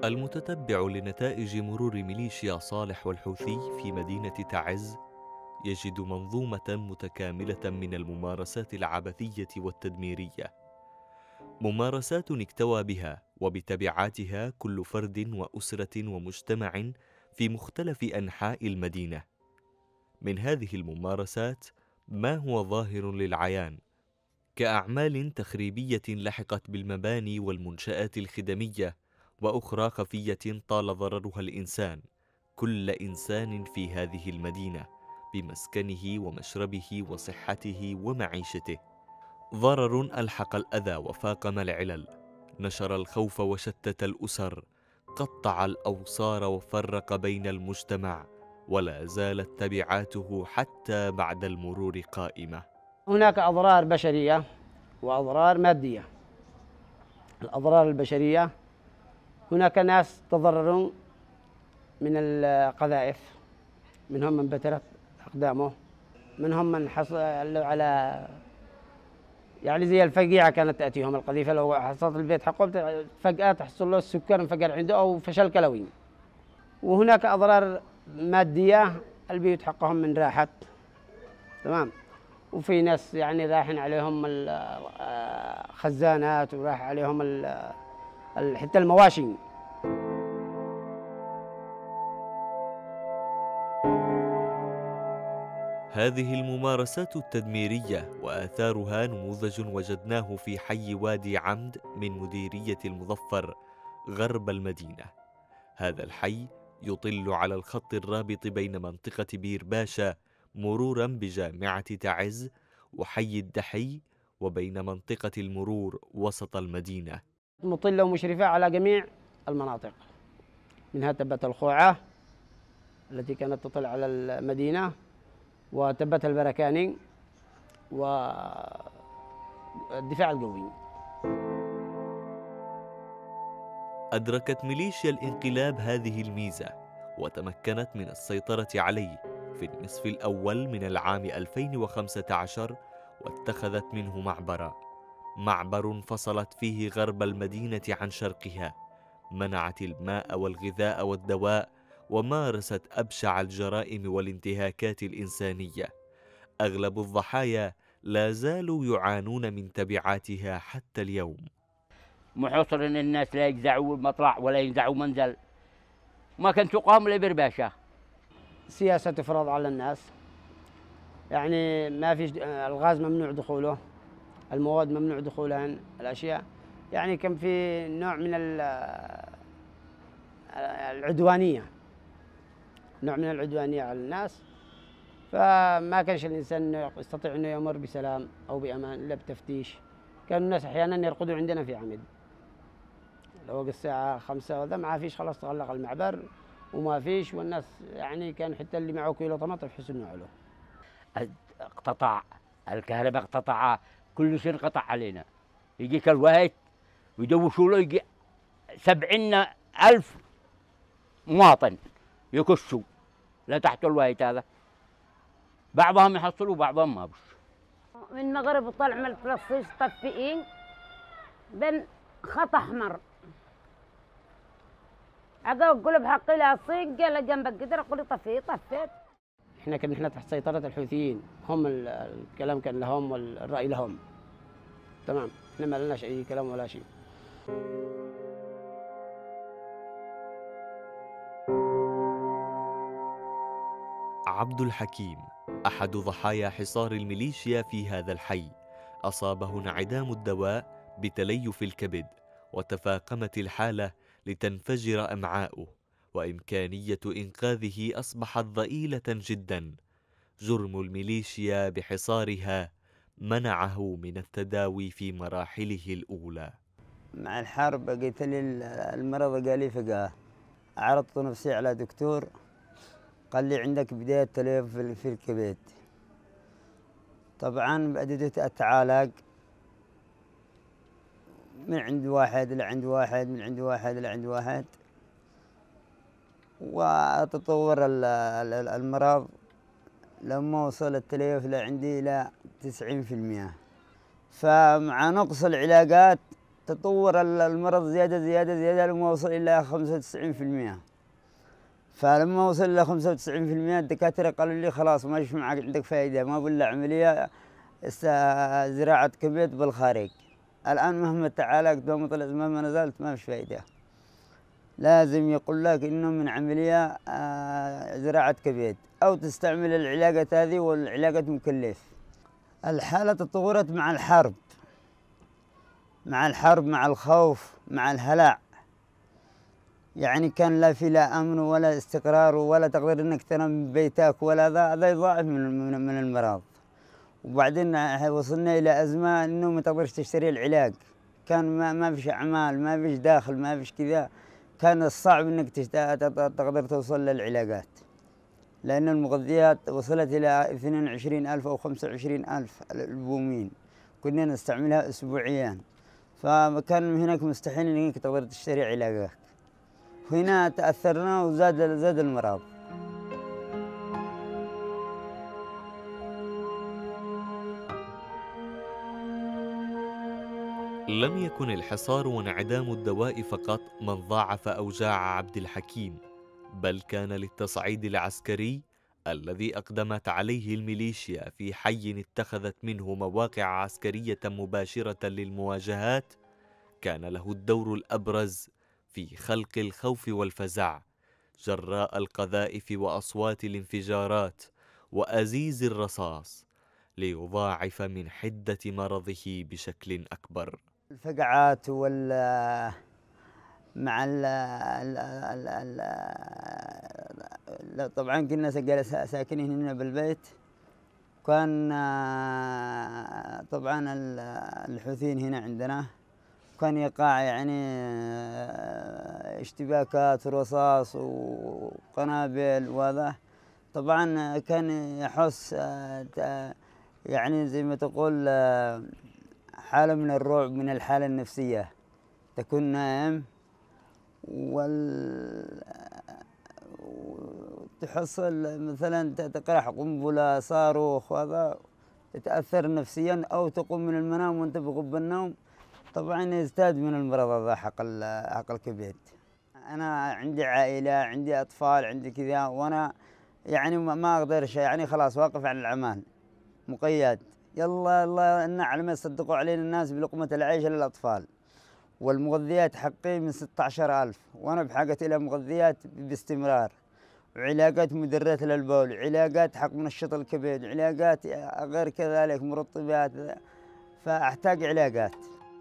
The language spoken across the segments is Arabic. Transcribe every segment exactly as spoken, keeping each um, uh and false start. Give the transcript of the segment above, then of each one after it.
المتتبع لنتائج مرور ميليشيا صالح والحوثي في مدينة تعز يجد منظومة متكاملة من الممارسات العبثية والتدميرية، ممارسات اكتوى بها وبتبعاتها كل فرد وأسرة ومجتمع في مختلف أنحاء المدينة. من هذه الممارسات ما هو ظاهر للعيان كأعمال تخريبية لحقت بالمباني والمنشآت الخدمية، وأخرى خفية طال ضررها الإنسان، كل إنسان في هذه المدينة بمسكنه ومشربه وصحته ومعيشته. ضرر ألحق الأذى وفاقم العلل، نشر الخوف وشتت الأسر، قطع الأوصار وفرق بين المجتمع، ولا زالت تبعاته حتى بعد المرور قائمة. هناك أضرار بشرية وأضرار مادية. الأضرار البشرية، هناك ناس تضررون من القذائف، منهم من بترت أقدامه، منهم من حصل على يعني زي الفقيعة كانت تأتيهم القذيفة، لو حصلت البيت حقه فجأة تحصل له السكر انفجر عنده أو فشل كلوي. وهناك أضرار مادية، البيوت حقهم من راحت، تمام، وفي ناس يعني رايحين عليهم الخزانات وراح عليهم حتى المواشي. هذه الممارسات التدميرية وآثارها نموذج وجدناه في حي وادي عمد من مديرية المظفر غرب المدينة. هذا الحي يطل على الخط الرابط بين منطقة بير باشا مرورا بجامعة تعز وحي الدحي، وبين منطقة المرور وسط المدينة، مطلة ومشرفة على جميع المناطق، منها تبة الخوعة التي كانت تطل على المدينة، وتبة البركاني، والدفاع القوي. أدركت ميليشيا الانقلاب هذه الميزة وتمكنت من السيطرة عليه في النصف الأول من العام ألفين وخمسة عشر، واتخذت منه معبرا، معبر فصلت فيه غرب المدينة عن شرقها، منعت الماء والغذاء والدواء، ومارست أبشع الجرائم والانتهاكات الإنسانية. أغلب الضحايا لا زالوا يعانون من تبعاتها حتى اليوم. محصر ان الناس لا يجزعوا مطلع ولا ينزعوا منزل، ما كان تقام لبير باشا. سياسة تفرض على الناس، يعني ما فيش، الغاز ممنوع دخوله، المواد ممنوع دخولها، الأشياء يعني كان في نوع من العدوانية، نوع من العدوانية على الناس، فما كانش الإنسان يستطيع أنه يمر بسلام أو بأمان إلا بتفتيش. كانوا الناس أحيانا يرقدوا عندنا في عمد، لو الساعة خمسة وذا ما فيش، خلاص تغلق المعبر وما فيش، والناس يعني كان حتى اللي معه كيلو طماطم يحس انه علو. اقتطع الكهرباء، اقتطع كل شيء، انقطع علينا. يجيك الوهيت ويدوشوا له يجي سبعين ألف مواطن يكشوا لتحت الوهيت هذا، بعضهم يحصلوا وبعضهم ما بش. من المغرب وطلع من الفلسطيش طفئين بين خط احمر، اقول قلب حقي لها صين قال جنبك قدر اقول طفي طفيت. احنا كنا احنا تحت سيطرة الحوثيين، هم الكلام كان لهم والرأي لهم، تمام، احنا ما لناش اي كلام ولا شيء. عبد الحكيم أحد ضحايا حصار الميليشيا في هذا الحي، أصابه انعدام الدواء بتليف الكبد، وتفاقمت الحالة لتنفجر أمعاؤه، وإمكانية إنقاذه أصبحت ضئيلة جدا. جرم الميليشيا بحصارها منعه من التداوي في مراحله الأولى. مع الحرب لقيت لي المرض قال لي فقاه، عرضت نفسي على دكتور قال لي عندك بداية تليف في الكبد. طبعا بدأت أتعالج من عند واحد لعند واحد، من عند واحد لعند واحد، وتطور المرض لما وصل التليف لعندي إلى تسعين في المئة. فمع نقص العلاجات تطور المرض زيادة زيادة زيادة لما وصل إلى خمسة وتسعين في المئة. فلما وصل إلى خمسة وتسعين في المئة الدكاترة قالوا لي خلاص ما فيش معك عندك فائدة، ما بلا عملية زراعة كبد بالخارج. الآن مهما تعالجت مهما طلعت مهما نزلت ما فيش فائدة. لازم يقول لك إنه من عملية زراعة كبد أو تستعمل العلاجات هذه، والعلاجات مكلف. الحالة تطورت مع الحرب، مع الحرب مع الخوف مع الهلع. يعني كان لا في لا أمن ولا استقرار ولا تقدر إنك تنام من بيتك ولا ذا، هذا يضاعف من من المرض. وبعدين وصلنا إلى أزمة إنه ما تقدرش تشتري العلاج، كان ما ما فيش أعمال، ما فيش داخل، ما فيش كذا، كان صعب إنك تقدر توصل للعلاجات، لأن المغذيات وصلت إلى اثنين وعشرين ألف أو خمسة وعشرين ألف البومين، كنا نستعملها أسبوعيا، فكان هناك مستحيل إنك تقدر تشتري علاجات. هنا تأثرنا وزاد زاد المرض. لم يكن الحصار وانعدام الدواء فقط من ضاعف أوجاع عبد الحكيم، بل كان للتصعيد العسكري الذي أقدمت عليه الميليشيا في حي اتخذت منه مواقع عسكرية مباشرة للمواجهات، كان له الدور الأبرز في خلق الخوف والفزع جراء القذائف وأصوات الانفجارات وأزيز الرصاص، ليضاعف من حدة مرضه بشكل أكبر. الفقعات وال مع ال ال طبعا كنا ساكنين هنا بالبيت، كان طبعا الحوثيين هنا عندنا كان يقع يعني اشتباكات رصاص وقنابل، وهذا طبعا كان يحس يعني زي ما تقول حالة من الرعب، من الحالة النفسية، تكون نائم وال تحصل مثلا تقرح قنبلة صاروخ، وهذا تتأثر نفسيا، أو تقوم من المنام وأنت بغب النوم، طبعا يزداد من المرض هذا حق حق الكبد. أنا عندي عائلة، عندي أطفال، عندي كذا، وأنا يعني ما أقدرش، يعني خلاص واقف على الأعمال مقيد. يلا الله إن على ما يصدقوا علينا الناس بلقمة العيش للأطفال، والمغذيات حقي من ستة عشر ألف، وأنا بحاجة إلى مغذيات باستمرار، وعلاجات مدرات للبول، علاجات حق منشط الكبد، علاجات غير كذلك مرطبات، فأحتاج علاجات.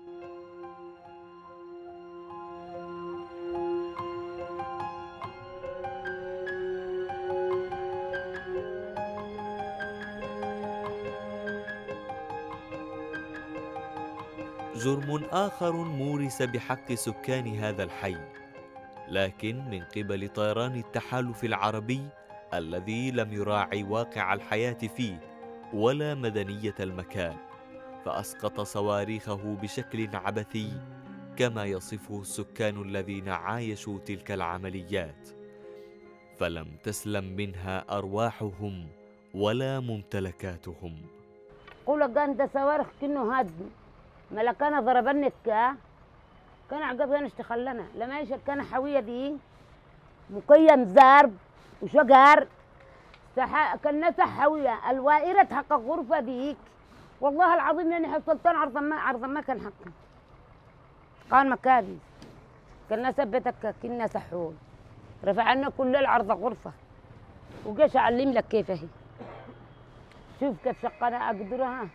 جرم آخر مورس بحق سكان هذا الحي، لكن من قبل طيران التحالف العربي الذي لم يراعي واقع الحياة فيه ولا مدنية المكان، فأسقط صواريخه بشكل عبثي كما يصفه السكان الذين عايشوا تلك العمليات، فلم تسلم منها أرواحهم ولا ممتلكاتهم. قول قان صواريخ كأنه هاد ملكانا ضربنك كان عقب كان اشتخلنا لما يشك كان حويه دي مقيم زارب وشجر سح... كنا حويه الوائرة حق الغرفة ديك، والله العظيم لاني حصلتين عرض ما عرض ما كان حقي قال مكابي كنا ثبتك كنا سحول رفعنا كل العرض غرفة وجيش اعلم لك كيف هي. شوف كيف شقنا اقدرها،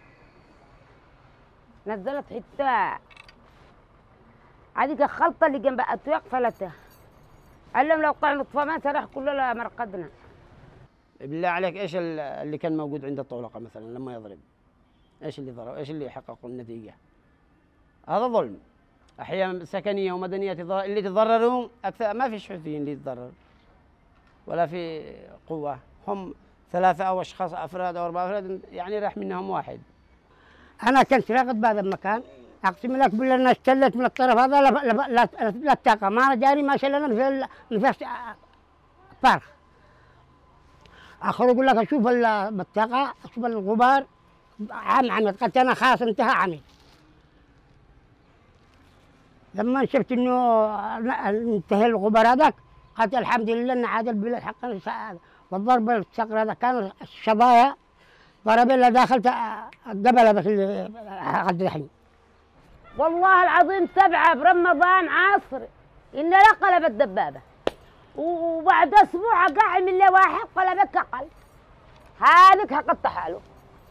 نزلت حتى هذيك الخلطة اللي جنب أتويق فلتها، علم لو قطع نطفة ما سرح كلها مرقدنا. بالله عليك ايش اللي كان موجود عند الطولقة مثلا لما يضرب؟ ايش اللي ضرب؟ ايش اللي يحقق النتيجة؟ هذا ظلم. أحياء سكنية ومدنية اللي تضرروا أكثر، ما فيش حوثيين اللي يتضرر ولا في قوة، هم ثلاثة أو أشخاص أفراد أو أربعة أفراد يعني راح منهم واحد. أنا كنت راقد بهذا المكان، أقسم لك بالله أنا اشتلت من الطرف هذا لا لا لا لا الطاقة، ما أنا جاري ما شلنا في في فرخ. آخر يقول لك أشوف البطاقة أشوف الغبار عم عمد، قلت أنا خلاص انتهى عمي. لما شفت انه انتهى الغبار هذاك قلت الحمد لله ان عاد البلاد حقنا. والضرب الصقر هذا كان الشظايا ضرب الا داخل الجبل هذاك اللي حد الحين. والله العظيم سبعة برمضان عصر إن لا قلبت دبابة، وبعد أسبوع قاعد من اللي واحد قلبت كقل، هذيك حقت حاله.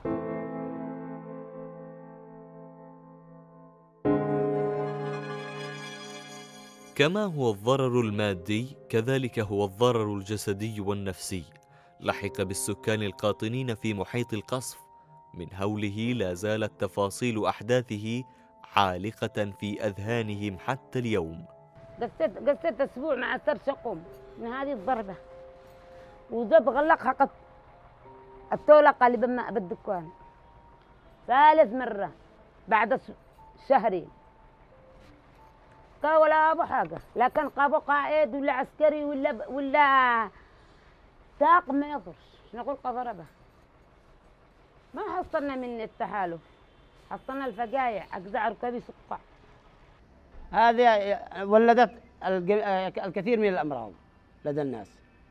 كما هو الضرر المادي كذلك هو الضرر الجسدي والنفسي لحق بالسكان القاطنين في محيط القصف. من هوله لا زالت تفاصيل أحداثه عالقة في أذهانهم حتى اليوم. قصيت قصيت أسبوع مع أثر قوم من هذه الضربة، وزاد غلق حقت التولقة اللي بما بالدكان ثالث مرة بعد شهرين. قال ولا أبو حاجة، لا كان قابو قائد ولا عسكري ولا ولا طاقم ما يضرش، نقول قضربه. ما حصلنا من التحالف، حصلنا الفقايع أجزاء ركبي سقع. هذه ولدت الكثير من الأمراض لدى الناس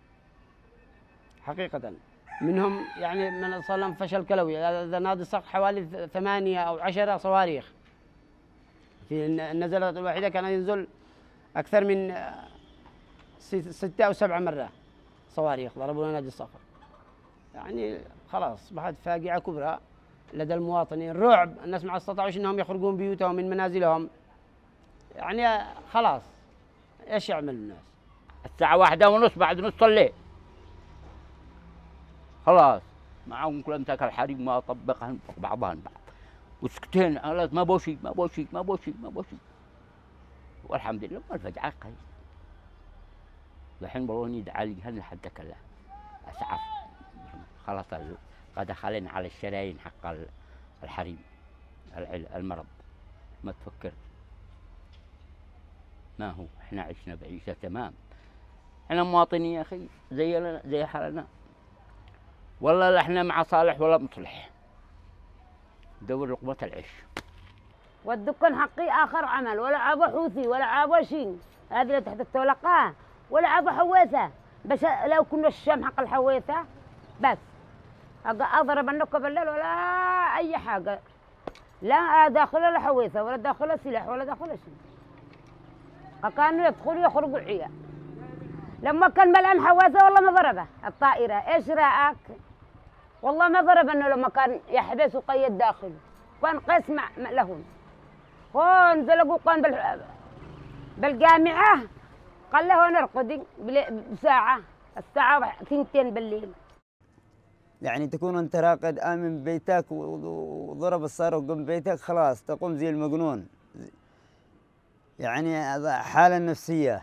حقيقة، منهم يعني من صار لهم فشل كلوي. هذا نادي سقط حوالي ثمانية أو عشرة صواريخ. في النزلة الواحدة كان ينزل أكثر من ستة أو سبعة مرات صواريخ ضربوا نادي الصقر. يعني خلاص أصبحت فاجعة كبرى لدى المواطنين، رعب. الناس ما استطاعوش أنهم يخرجون بيوتهم من منازلهم. يعني خلاص إيش يعمل الناس؟ الساعة واحدة ونص بعد نص الليل خلاص معهم كل امسك الحريم ما طبقهن بعضهن بعض وسكتين. قالت ما بوشي ما بوشي ما بوشي ما بوشي والحمد لله ما الفجعة قليل. الحين بروني يدعى لي هل حتى كلا أسعف خلاص قد دخلنا على الشرايين حق الحريم المرض. ما تفكر ما هو احنا عشنا بعيشة تمام. احنا مواطنين يا اخي زي زي حالنا، والله لا احنا مع صالح ولا مصلح، دور لقمة العيش. والدكان حقي آخر عمل، ولا عابو حوثي ولا عابو شين، هذه اللي تحت التولقة ولا عابو حويثة. بس لو كنا الشام حق الحويثة بس أضرب النكة بالليل ولا أي حاجة، لا داخل ولا حويثة ولا داخل سلاح ولا داخل شيء. كانوا يدخلوا يخرجوا عيال. لما كان ملان حويثة والله ما ضربه الطائرة. إيش رأيك؟ والله ما ضرب إنه لما كان يحبس وقيد داخله، كان قسم لهم. هون زلقوا كان بال بالجامعة قال له نرقد بساعة، الساعة ثنتين بالليل. يعني تكون أنت راقد آمن ببيتك وضرب الصاروخ قم بيتك خلاص تقوم زي المجنون. يعني حالة نفسية.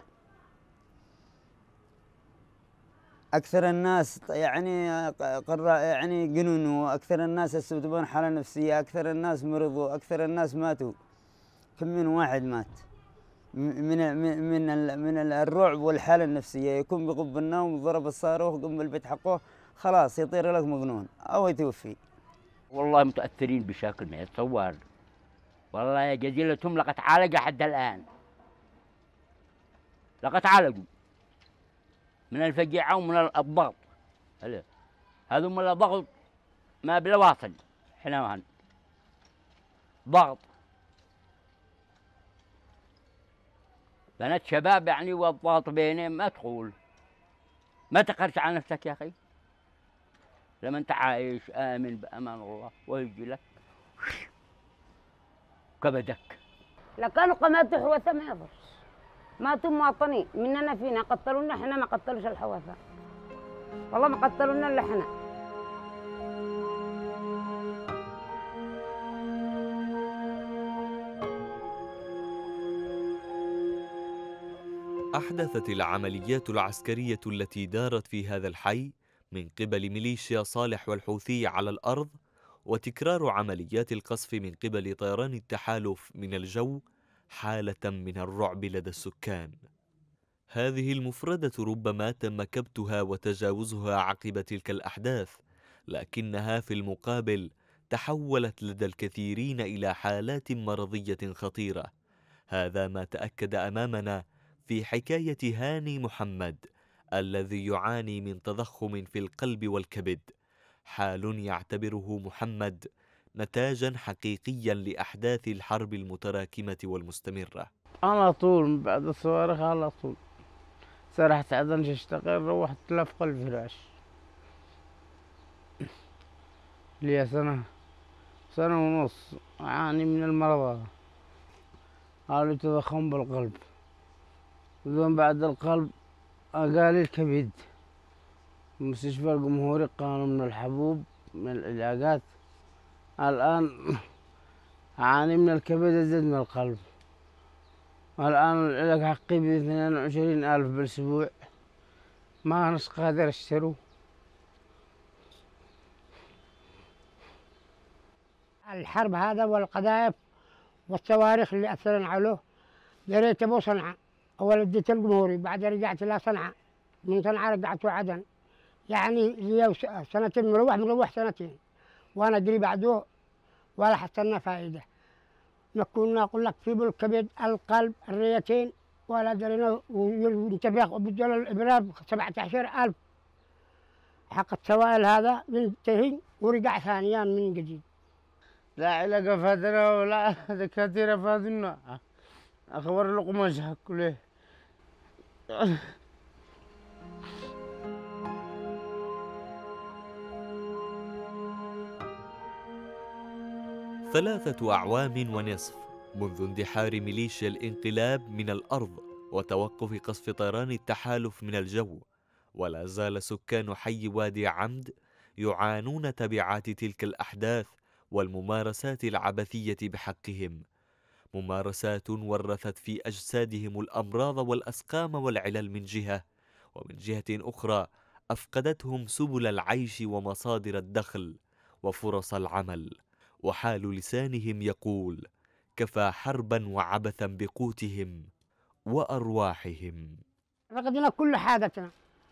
أكثر الناس يعني قرا يعني جنونوا، أكثر الناس يسببون حالة نفسية، أكثر الناس مرضوا، أكثر الناس ماتوا. كم من واحد مات من من من من الرعب والحالة النفسية. يكون بغب النوم ضرب الصاروخ قم البيت حقه خلاص يطير لك مجنون أو يتوفي. والله متأثرين بشكل ما يتصور. والله يا جزيلتهم لقد عالجوا حد الآن، لقد عالجوا من الفجيعة ومن الضغط. هذا من الضغط ما بلا واصل. احنا ضغط بنات شباب يعني والضغط بينهم ما تقول ما تقرش على نفسك يا أخي. لما أنت عايش آمن بأمان الله ويجي لك كبدك. لا كانوا قمات حوثة ما يضرش، ماتوا مواطنين مننا فينا، قتلونا احنا ما قتلوش الحوثة. والله ما قتلونا الا احنا. أحدثت العمليات العسكرية التي دارت في هذا الحي من قبل ميليشيا صالح والحوثي على الأرض، وتكرار عمليات القصف من قبل طيران التحالف من الجو حالة من الرعب لدى السكان. هذه المفردة ربما تم كبتها وتجاوزها عقب تلك الأحداث، لكنها في المقابل تحولت لدى الكثيرين إلى حالات مرضية خطيرة، هذا ما تأكد أمامنا في حكاية هاني محمد الذي يعاني من تضخم في القلب والكبد، حال يعتبره محمد نتاجا حقيقيا لأحداث الحرب المتراكمة والمستمرة. على طول بعد الصواريخ على طول سرحت عدنش اشتغل، روحت لفق الفراش لي سنة سنة ونص أعاني من المرض هذا، قالوا تضخم بالقلب، وذن بعد القلب أقالي الكبد. مستشفى الجمهوري قالوا من الحبوب من العلاجات. الآن أعاني من الكبد أزيد من القلب. الآن العلاج حقي باثنين وعشرين ألف بالأسبوع، ما نص قادر أشتروه. الحرب هذا والقذائف والصواريخ اللي أثرن عليه، دريت أبو صنعاء أول اديت الجمهوري، بعد رجعت إلى صنعاء، من صنعاء رجعت عدن، يعني لي سنتين مروح مروح سنتين، وأنا أدري بعده ولا حصلنا فائدة. ما كنا أقول لك في بالكبد القلب الرئتين ولا درينا، وينتبه وبدل الإبرار سبعة عشر ألف حق السوائل هذا ينتهي ورجع ثانيا من جديد. لا علاج فادنا ولا دكاترة فادنا، أخبار القماش كله. ثلاثة أعوام ونصف منذ اندحار ميليشيا الانقلاب من الأرض وتوقف قصف طيران التحالف من الجو، ولا زال سكان حي وادي عمد يعانون تبعات تلك الأحداث والممارسات العبثية بحقهم، ممارسات ورثت في أجسادهم الأمراض والأسقام والعلل من جهة، ومن جهة أخرى أفقدتهم سبل العيش ومصادر الدخل وفرص العمل، وحال لسانهم يقول: كفى حربا وعبثا بقوتهم وأرواحهم. فقدنا كل حاجتنا،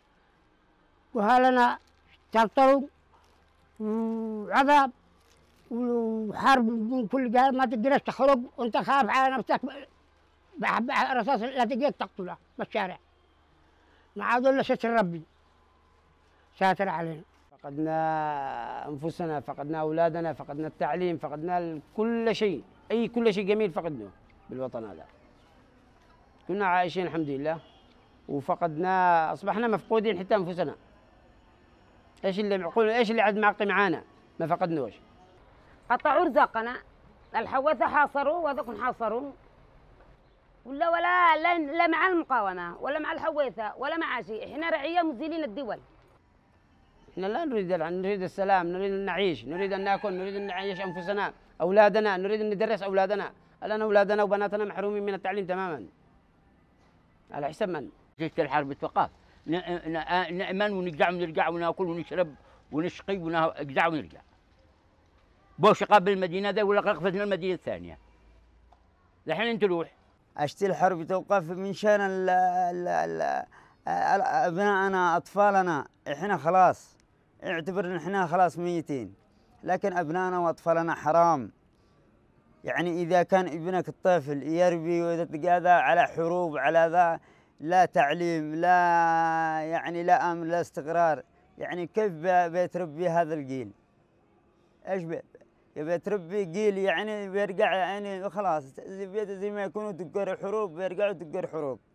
وهلنا ترطروا وعذاب وحرب من كل جهة، ما تقدرش تخرج وانت خايف على نفسك رصاص لا تقدر تقتله بالشارع، ما عاد الا ستر ربي ساتر علينا. فقدنا أنفسنا، فقدنا أولادنا، فقدنا التعليم، فقدنا كل شيء، أي كل شيء جميل فقدناه بالوطن هذا. كنا عايشين الحمد لله، وفقدنا أصبحنا مفقودين حتى أنفسنا. إيش اللي معقول، إيش اللي عاد معقي معانا ما فقدناش. قطعوا رزقنا، الحوثة حاصروا وهذوك حاصروا، ولا ولا لا, لا مع المقاومة ولا مع الحوثة ولا مع شيء، احنا رعية مزيلين الدول. احنا لا نريد نريد السلام، نريد أن نعيش، نريد أن ناكل، نريد أن نعيش أنفسنا، أولادنا، نريد أن ندرس أولادنا. الآن أولادنا وبناتنا محرومين من التعليم تماما. على حسب من؟ جيش الحرب توقف، نأمن ونرجع ونرجع وناكل ونشرب ونشقي ونرجع ونرجع. بوش قبل المدينة ذا ولا قفزنا المدينة الثانية. الحين تروح. أشتي الحرب توقف من شان ال ال ال أبنائنا أطفالنا، إحنا خلاص اعتبر إن إحنا خلاص ميتين، لكن أبنائنا وأطفالنا حرام. يعني إذا كان ابنك الطفل يربي ويتقاضى على حروب على ذا، لا تعليم لا يعني لا أمن لا استقرار، يعني كيف بيتربي هذا الجيل؟ إيش بي بيتربي جيل يعني بيرجع يعني خلاص زي ما يكونوا تجار حروب بيرجعوا تجار حروب.